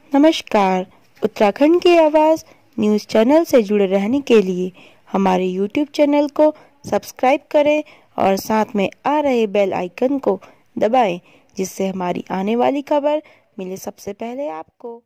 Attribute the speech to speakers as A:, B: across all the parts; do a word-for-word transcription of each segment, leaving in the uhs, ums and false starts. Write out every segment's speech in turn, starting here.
A: नमस्कार। उत्तराखंड की आवाज़ न्यूज़ चैनल से जुड़े रहने के लिए हमारे यूट्यूब चैनल को सब्सक्राइब करें और साथ में आ रहे बेल आइकन को दबाएं, जिससे हमारी आने वाली खबर मिले सबसे पहले आपको।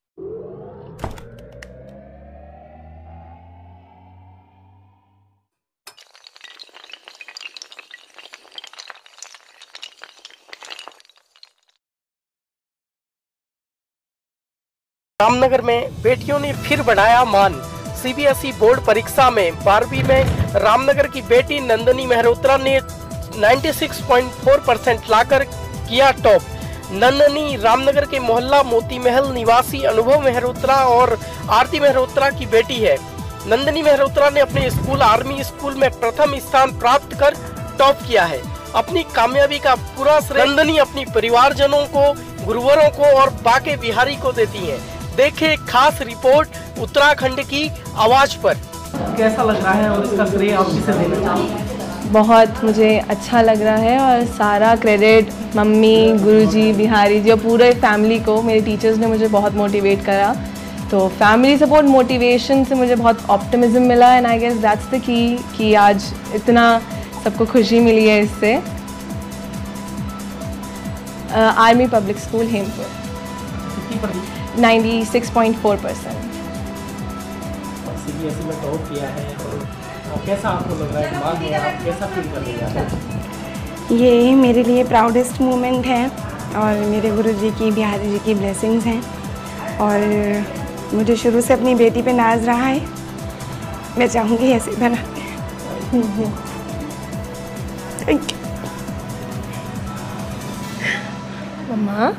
B: रामनगर में बेटियों ने फिर बढ़ाया मान। सीबीएसई बोर्ड परीक्षा में बारहवीं में रामनगर की बेटी नंदनी मेहरोत्रा ने छियानवे पॉइंट चार परसेंट लाकर किया टॉप। नंदनी रामनगर के मोहल्ला मोती महल निवासी अनुभव मेहरोत्रा और आरती मेहरोत्रा की बेटी है। नंदनी मेहरोत्रा ने अपने स्कूल आर्मी स्कूल में प्रथम स्थान प्राप्त कर टॉप किया है। अपनी कामयाबी का पूरा श्रेय नंदनी अपनी परिवारजनों को, गुरुवरों को और बाके बिहारी को देती है। देखें खास रिपोर्ट उत्तराखंड की आवाज पर।
C: कैसा लग रहा है और इसका श्रेय आप किसे देना चाहोगे?
D: बहुत मुझे अच्छा लग रहा है और सारा क्रेडिट मम्मी, गुरुजी, बिहारी जी और पूरे फैमिली को, मेरे टीचर्स ने मुझे बहुत मोटिवेट करा। तो फैमिली सपोर्ट, मोटिवेशन से मुझे बहुत ऑप्टिमिज्म मिला and I guess that's the key कि आज इतना सबको खुशी मिली है इससे। आर्मी पब्लिक स्कूल हेमपुर छियानवे पॉइंट चार परसेंट।
C: सीबीएसई में टॉप किया है और कैसा आपको लग रहा है, बाद में आप कैसा फील कर रही हैं?
E: ये मेरे लिए प्राउडेस्ट मोमेंट है और मेरे गुरुजी की, बिहारी जी की ब्लेसिंग्स हैं और मुझे शुरू से अपनी बेटी पे नाज रहा है। मैं चाहूँगी ऐसे बनाते हैं। Thank you
D: mama.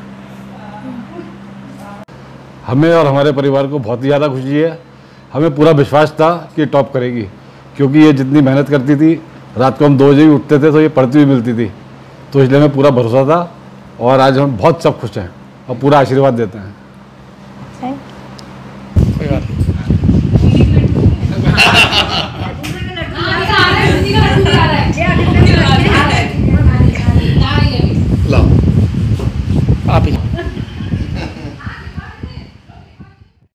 F: हमें और हमारे परिवार को बहुत ही ज़्यादा खुशी है। हमें पूरा विश्वास था कि टॉप करेगी, क्योंकि ये जितनी मेहनत करती थी, रात को हम दो बजे उठते थे तो ये पढ़ती हुई मिलती थी, तो इसलिए हमें पूरा भरोसा था और आज हम बहुत सब खुश हैं और पूरा आशीर्वाद देते हैं।
D: Thank you.